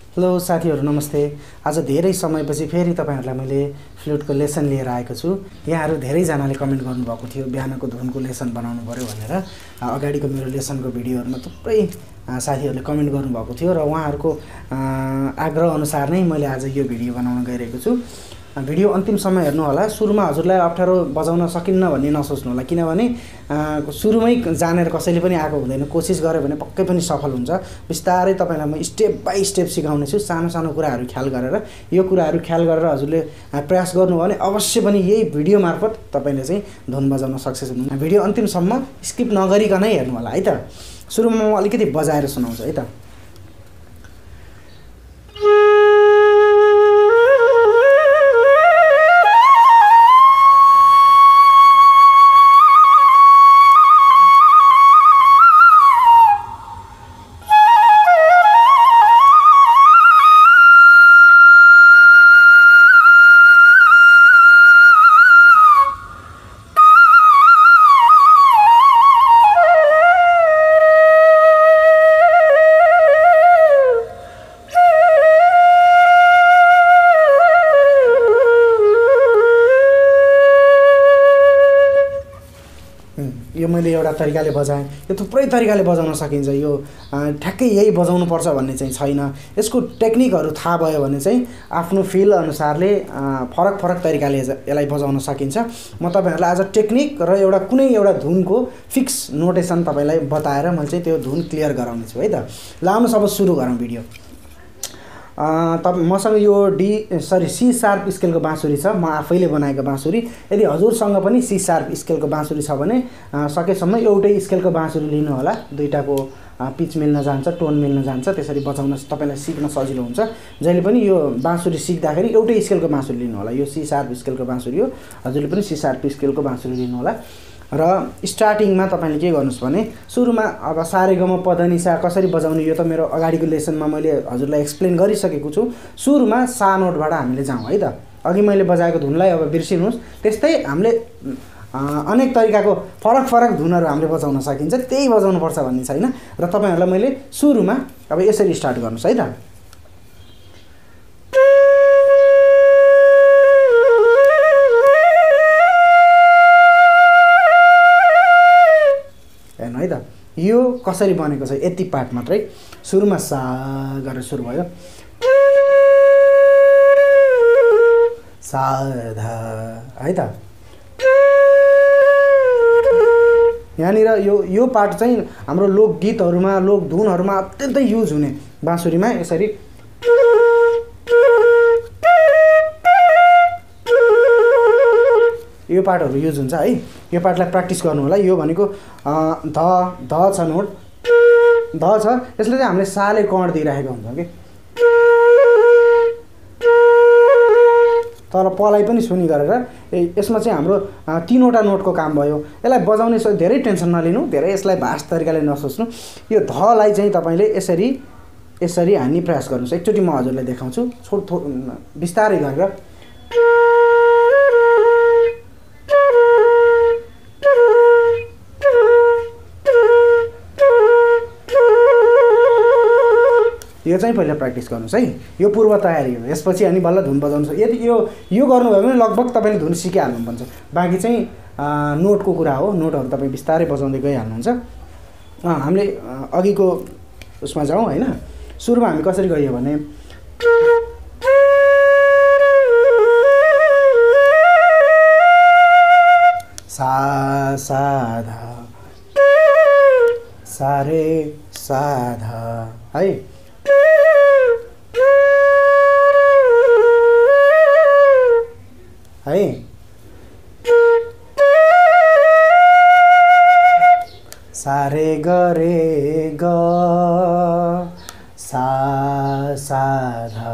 Hello साथीहरु नमस्ते। आज धेरै समयपछि फेरि तपाईहरुलाई मैले फ्लुटको लेसन लिएर आएको छु। यहाँहरु धेरै जनाले कमेन्ट गर्नुभएको थियो बिहानको धुनको लेसन बनाउनु पर्यो भनेर। अगाडिको मेरो लेसनको भिडियोहरुमा थुप्रै साथीहरुले कमेन्ट गर्नुभएको थियो र उहाँहरुको आग्रह अनुसार नै मैले आज यो भिडियो बनाउन गइरहेको छु। भिडियो अन्तिम समय हेर्नु होला। सुरुमा हजुरलाई अप्ठ्यारो बजाउन सकिन्न भन्ने नसोच्नु होला, किनभने सुरुमै जानेर कसैले पनि आएको हुँदैन। कोसिस गर्यो भने पक्कै पनि सफल हुन्छ। बिस्तारै तपाईलाई म स्टेप बाइ स्टेप सिकाउने छु, सानो सानो कुराहरु ख्याल गरेर। यो कुराहरु ख्याल गरेर हजुरले प्रयास गर्नु भने अवश्य पनि यही भिडियो मार्फत तपाईले चाहिँ धुन बजाउन सक्सेस हुनुहुन्छ। भिडियो अन्तिमसम्म स्किप नगरिकनै हेर्नु होला है त। सुरुमा म अलिकति बजाएर सुनाउँछु है त। यो मैले एउटा तरिकाले बजाएँ। यो थुप्रै तरिकाले बजाउन सकिन्छ। यो ठ्याक्कै यही बजाउनु पर्छ भन्ने चाहिँ छैन। यसको टेक्निकहरु थाहा भयो भने चाहिँ आफ्नो फिल अनुसारले फरक फरक तरिकाले यसलाई बजाउन सकिन्छ। म तपाईहरुलाई आज टेक्निक र एउटा कुनै एउटा धुनको फिक्स नोटेसन तपाईलाई बताएर म चाहिँ त्यो धुन क्लियर गराउने छु है त। ल आउनुस् अब सुरु गरौँ भिडियो। मसँग यो सी शार्प स्केलको बाँसुरी छ। म आफैले बनाएको बाँसुरी। यदि हजुरसँग पनि सी शार्प स्केलको बाँसुरी छ भने सकेसम्म एउटै स्केलको बाँसुरी लिनु होला। दुईटाको पिच मिल्न जान्छ, टोन मिल्न जान्छ। त्यसरी बजाउन तपाईलाई सिक्न सजिलो हुन्छ। जहिले पनि यो बाँसुरी सिक्दाखेरि एउटै स्केलको बाँसुरी लिनु होला। यो सी शार्प स्केलको बाँसुरी हो। हजुरले पनि सी शार्प स्केलको बाँसुरी लिनु होला। र स्टार्टिङमा तपाईले के गर्नुस् भने सुरुमा अब सारेगम पधनिसा कसरी बजाउने यो त मेरो अगाडिको लेसनमा मैले हजुरलाई एक्सप्लेन गरिसकेको छु। सुरुमा सा नोटबाट हामीले जाउँ है त। अघि मैले बजाएको धुनलाई अब बिर्सिनुस्। त्यस्तै हामीले अनेक तरिकाको फरक फरक धुनहरु हामीले बजाउन सकिन्छ। त्यही बजाउनु पर्छ भन्ने छैन। र तपाईहरुलाई मैले सुरुमा अब यसरी स्टार्ट गर्नुस् है त। है त यो कसरी बनेको छ यति पार्ट मात्रै। सुरुमा सा गरेर सुरु भयो। सा धा है त। यहाँनिर यो पार्ट चाहिँ हाम्रो लोकगीतहरुमा लोकधुनहरुमा अत्यन्तै युज हुने बाँसुरीमा यसरी यो पार्टहरु युज हुन्छ है। यो पार्टलाई प्र्याक्टिस गर्नु होला। यो भनेको ध छ नोट, ध छ। यसले चाहिँ हामीले साले कर्ण दिइराखेको हुन्छ के। तर पलाई पनि सुनि गरेर यसमा चाहिँ हाम्रो तीनवटा नोटको काम भयो। यसलाई बजाउने धेरै टेन्सन नलिनु, धेरै यसलाई भाष तरिकाले नसोच्नु। यो धलाई चाहिँ तपाईले यसरी हान्ने प्रयास गर्नुस्। एकचोटी म हजुरलाई देखाउँछु। बिस्तारै गरेर यो चाहिँ पहिला प्र्याक्टिस गर्नुस् है। यो पूर्व तयारी हो। यसपछि अनि बल्ल धुन बजाउनुस्। यदि यो गर्नुभयो भने लगभग तपाईले धुन सिकिहाल्नुहुन्छ। बाँकी चाहिँ नोटको कुरा हो। नोटहरु तपाई बिस्तारै बजाउँदै गइहाल्नुहुन्छ। हामीले अघिको उसमा जाउँ हैन। सुरुमा हामी कसरी गयो भने सा सा धा सा रे सा धा है। है सारे ग रे ग सा सा धा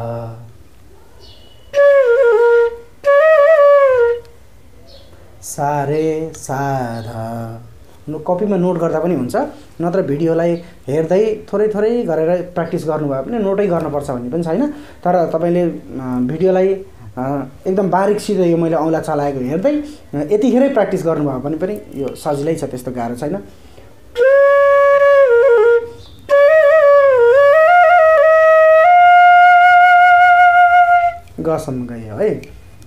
सारे सा धा। कपीमा नोट गर्दा पनि हुन्छ, नत्र भिडियोलाई हेर्दै थोरै थोरै गरेर प्र्याक्टिस गर्नुभयो भने नोटै गर्नुपर्छ भन्ने पनि छैन। तर तपाईले भिडियोलाई एकदम बारीकसित यो मैले औँला चलाएको हेर्दै यतिखेरै प्र्याक्टिस गर्नुभयो भने पनि यो सजिलै छ, त्यस्तो गाह्रो छैन। गसम्म गयो है।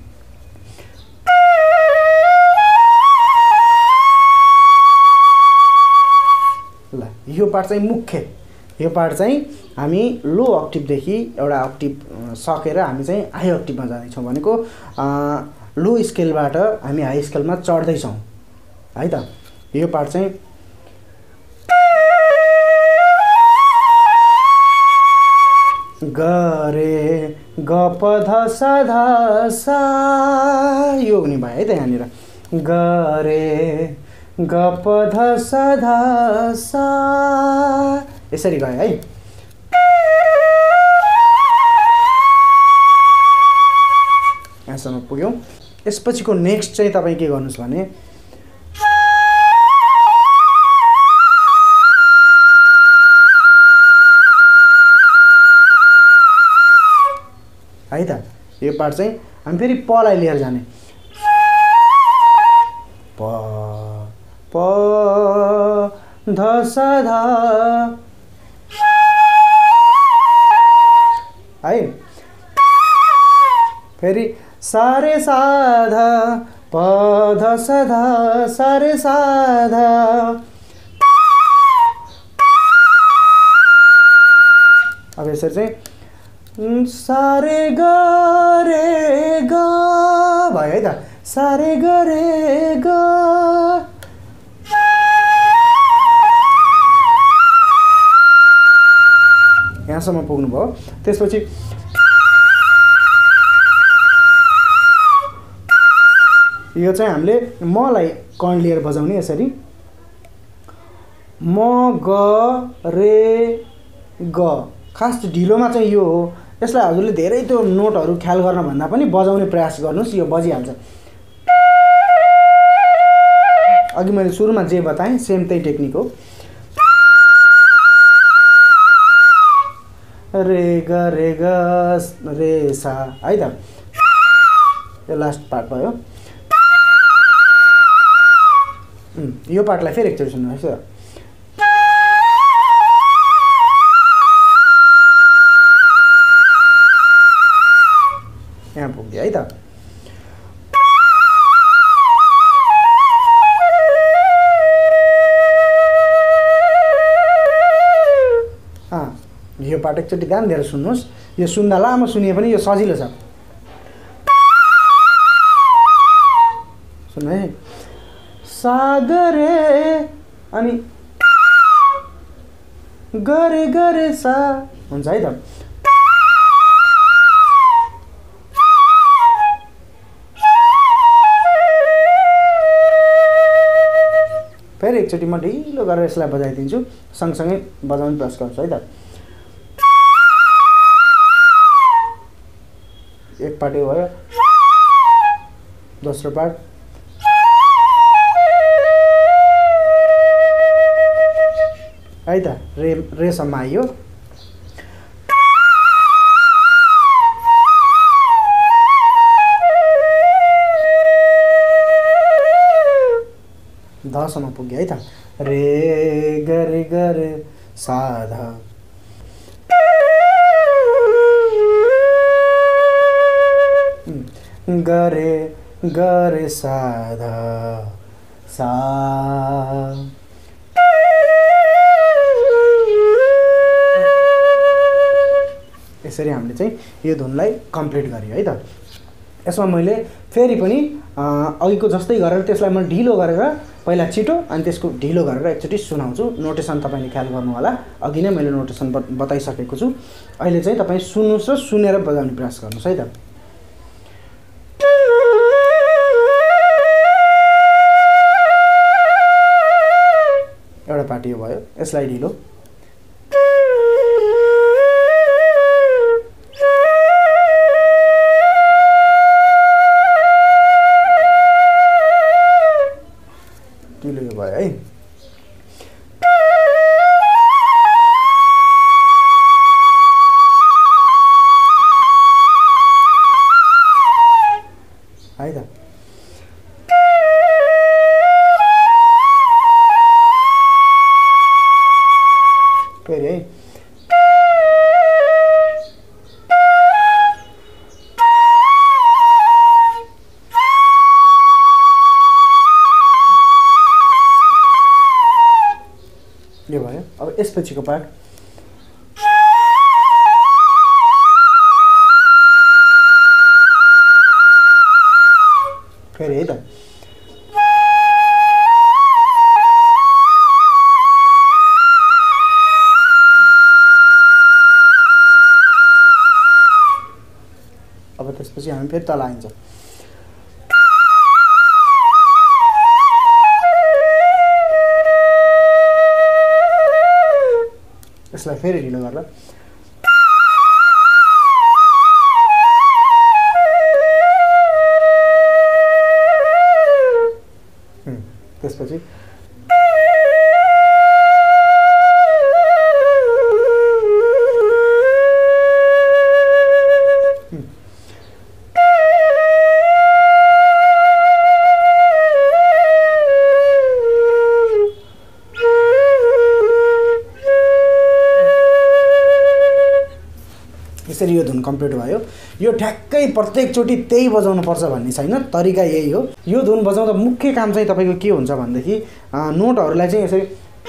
ल यो पार्ट चाहिँ मुख्य, यो पार्ट चाहिँ हामी लो अक्टिभदेखि एउटा अक्टिभ सकेर हामी चाहिँ हाई अक्टिभमा जाँदैछौँ भनेको लो स्केलबाट हामी हाई स्केलमा चढ्दैछौँ है त। यो पार्ट चाहिँ ग रे ग प ध सा ध सा यो हुने भयो है त। यहाँनिर ग रे ग प ध सा ध सा यसरी गयो है। यहाँसम्म पुग्यौँ। यसपछिको नेक्स्ट चाहिँ तपाईँ के गर्नुहोस् भने है त। यो पार्ट चाहिँ हामी फेरि पलाई लिएर जाने। प प ध सा ध है। फेरि सा रे सा ध प ध सा ध सा रे सा ध। अब यसरी चाहिँ सा रे ग रे ग भयो है त। सा रे ग रे ग। यहाँसम्म पुग्नुभयो। त्यसपछि यो चाहिँ हामीले मलाई कर्ण लिएर बजाउने यसरी म ग रे ग। खास ढिलोमा चाहिँ यो हो। यसलाई हजुरले धेरै त्यो नोटहरू ख्याल गर्न भन्दा पनि बजाउने प्रयास गर्नुहोस्, यो बजिहाल्छ। अघि मैले सुरुमा जे बताएँ सेम त्यही टेक्निक हो। रे ग रे सा है त। यो लास्ट पार्ट भयो। यो पार्टलाई फेरि एकचोटि सुन्नुहोस् है। यहाँ पुग्यो है त। यो पार्ट एकचोटि ध्यान दिएर सुन्नुहोस्। यो सुन्दा लामो सुनिए पनि यो सजिलो छ। सुन्नु है। सागरे अनि गरे गरे सा हुन्छ है त। फेरि एकचोटि म ढिलो गरेर यसलाई बजाइदिन्छु, सँगसँगै बजाउने प्रयास गर्छु है त। एक पार्ट यो भयो, दोस्रो पार्ट है त। रेसम्म आइयो। धसम्म पुग्यो है त। रे गरे सा ध। गरे सा ध सा। यसरी हामीले चाहिँ यो धुनलाई कम्प्लिट गर्यो है त। यसमा मैले फेरि पनि अघिको जस्तै गरेर त्यसलाई म ढिलो गरेर पहिला छिटो अनि त्यसको ढिलो गरेर एकचोटि सुनाउँछु। नोटेसन तपाईँले ख्याल गर्नु होला। अघि नै मैले नोटेसन बताइसकेको छु। अहिले चाहिँ तपाईँ सुन्नुहोस् र सुनेर बजाउने प्रयास गर्नुहोस् है त। एउटा पार्टी भयो, यसलाई ढिलो। ढिलो यो भयो है। है त। फेरि है। यसपछिको पार्ट फेरि है त अब त्यसपछि हामी फेरि तल आइन्छ। यसलाई फेरि ढिलो गरेर त्यसपछि यसरी यो धुन कम्प्लिट भयो। यो ठ्याक्कै प्रत्येकचोटि त्यही बजाउनु पर्छ भन्ने छैन, तरिका यही हो। यो धुन बजाउँदा मुख्य काम चाहिँ तपाईँको के हुन्छ भनेदेखि नोटहरूलाई चाहिँ यसरी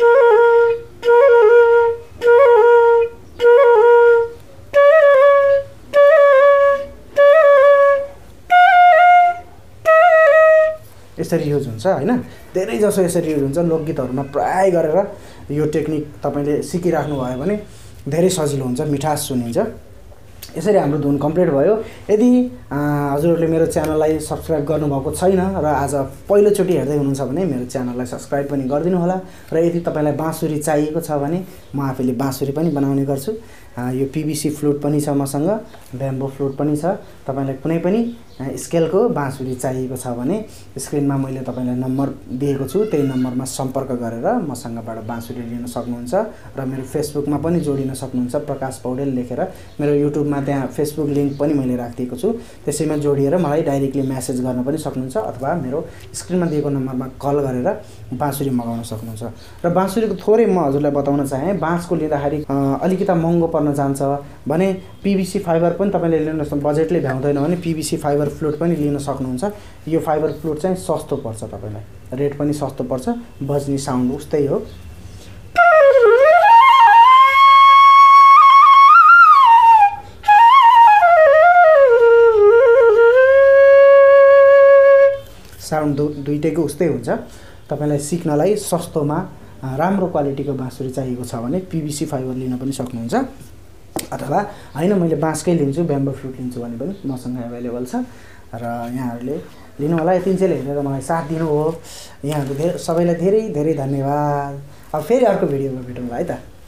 यसरी युज हुन्छ होइन। धेरै जसो यसरी युज हुन्छ। लोकगीतहरूमा प्राय गरेर यो टेक्निक तपाईँले सिकिराख्नु भयो भने धेरै सजिलो हुन्छ, मिठास सुनिन्छ। यसरी हाम्रो धुन कम्प्लिट भयो। यदि हजुरहरूले मेरो च्यानललाई सब्सक्राइब गर्नुभएको छैन र आज पहिलोचोटि हेर्दै हुनुहुन्छ भने मेरो च्यानललाई सब्सक्राइब पनि गरिदिनु होला। र यदि तपाईँलाई बाँसुरी चाहिएको छ भने म आफैले बाँसुरी पनि बनाउने गर्छु। यो पिभिसी फ्लुट पनि छ मसँग, ब्याम्बो फ्लुट पनि छ। तपाईँलाई कुनै पनि स्केलको बाँसुरी चाहिएको छ भने स्क्रिनमा मैले तपाईँलाई नम्बर दिएको छु, त्यही नम्बरमा सम्पर्क गरेर मसँगबाट बाँसुरी लिन सक्नुहुन्छ। र मेरो फेसबुकमा पनि जोडिन सक्नुहुन्छ, प्रकाश पौडेल लेखेर। मेरो युट्युबमा त्यहाँ फेसबुक लिङ्क पनि मैले राखिदिएको छु, त्यसैमा जोडिएर मलाई डाइरेक्टली मेसेज गर्न पनि सक्नुहुन्छ अथवा मेरो स्क्रिनमा दिएको नम्बरमा कल गरेर बाँसुरी मगाउन सक्नुहुन्छ। र बाँसुरीको थोरै म हजुरलाई बताउन चाहेँ। बाँसको लिँदाखेरि अलिकति महँगो पर्न जान्छ भने पिभिसी फाइबर पनि तपाईँले लिन सक्नु, बजेटले भ्याउँदैन भने पिभिसी फाइबर फ्लुट पनि लिन सक्नुहुन्छ। यो फाइबर फ्लुट चाहिँ सस्तो पर्छ तपाईँलाई, रेट पनि सस्तो पर्छ, बज्ने साउन्ड उस्तै हो। साउन्ड दुईटैको उस्तै हुन्छ। तपाईँलाई सिक्नलाई सस्तोमा राम्रो क्वालिटीको बाँसुरी चाहिएको छ भने पिभिसी फाइबर लिन पनि सक्नुहुन्छ। अथवा होइन मैले बाँसकै लिन्छु, ब्याम्बो फ्लुट लिन्छु भने पनि मसँग एभाइलेबल छ। र यहाँहरूले लिनु होला। यतिन्जेल हेरेर मलाई साथ दिनु हो। यहाँहरू सबैलाई धेरै धेरै धन्यवाद। अब फेरि अर्को भिडियोमा भेटौँला है त।